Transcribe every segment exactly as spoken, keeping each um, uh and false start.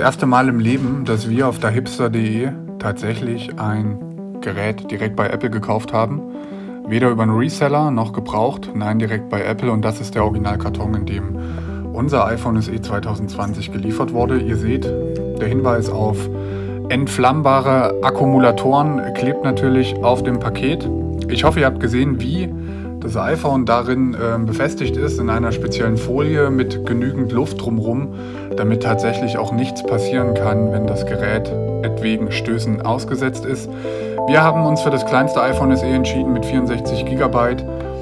erste Mal im Leben, dass wir auf der hipster punkt de tatsächlich ein Gerät direkt bei Apple gekauft haben. Weder über einen Reseller noch gebraucht, nein, direkt bei Apple. Und das ist der Originalkarton, in dem unser iPhone S E zwanzig zwanzig geliefert wurde. Ihr seht, der Hinweis auf entflammbare Akkumulatoren klebt natürlich auf dem Paket. Ich hoffe, ihr habt gesehen, wie das iPhone darin äh, befestigt ist, in einer speziellen Folie mit genügend Luft drumherum, damit tatsächlich auch nichts passieren kann, wenn das Gerät etwegen Stößen ausgesetzt ist. Wir haben uns für das kleinste iPhone S E entschieden mit vierundsechzig Gigabyte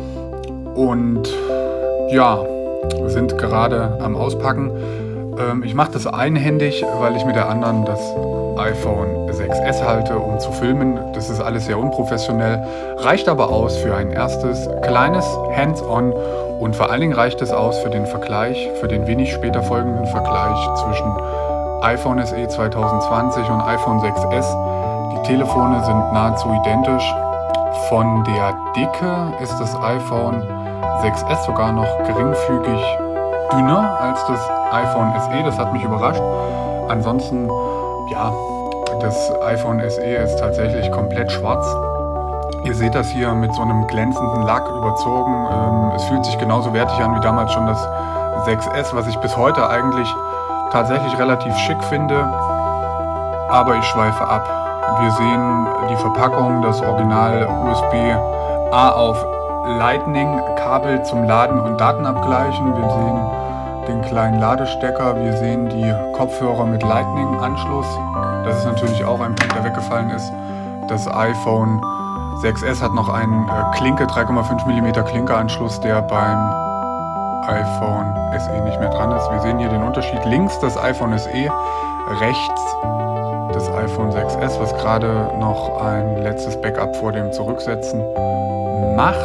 und ja, wir sind gerade am Auspacken. Ähm, ich mache das einhändig, weil ich mit der anderen das iPhone sechs S halte, um zu filmen. Das ist alles sehr unprofessionell, reicht aber aus für ein erstes kleines Hands-on und vor allen Dingen reicht es aus für den Vergleich, für den wenig später folgenden Vergleich zwischen iPhone S E zwanzig zwanzig und iPhone sechs S. Die Telefone sind nahezu identisch. Von der Dicke ist das iPhone sechs S sogar noch geringfügig dünner als das iPhone S E. Das hat mich überrascht. Ansonsten, ja, das iPhone S E ist tatsächlich komplett schwarz. Ihr seht das hier mit so einem glänzenden Lack überzogen. Ähm, es fühlt sich genauso wertig an wie damals schon das sechs S, was ich bis heute eigentlich tatsächlich relativ schick finde. Aber ich schweife ab. Wir sehen die Verpackung, das Original U S B A auf Lightning-Kabel zum Laden und Datenabgleichen. Wir sehen den kleinen Ladestecker, wir sehen die Kopfhörer mit Lightning-Anschluss. Das ist natürlich auch ein Punkt, der weggefallen ist. Das iPhone sechs S hat noch einen äh, Klinke, drei Komma fünf Millimeter Klinke-Anschluss, der beim iPhone S E nicht mehr dran ist. Wir sehen hier den Unterschied. Links das iPhone S E, rechts das iPhone sechs S, was gerade noch ein letztes Backup vor dem Zurücksetzen macht.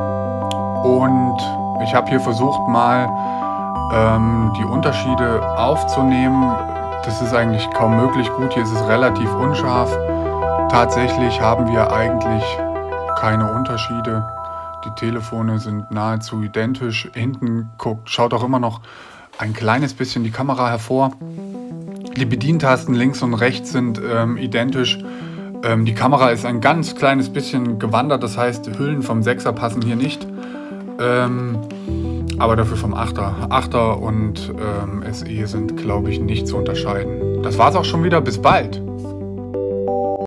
Und ich habe hier versucht mal ähm, die Unterschiede aufzunehmen. Das ist eigentlich kaum möglich. Gut, hier ist es relativ unscharf. Tatsächlich haben wir eigentlich keine Unterschiede. Die Telefone sind nahezu identisch. Hinten guckt, schaut auch immer noch ein kleines bisschen die Kamera hervor. Die Bedientasten links und rechts sind ähm, identisch. Ähm, die Kamera ist ein ganz kleines bisschen gewandert, das heißt, Hüllen vom sechser passen hier nicht. Ähm, aber dafür vom achter. achter und ähm, S E sind, glaube ich, nicht zu unterscheiden. Das war's auch schon wieder. Bis bald!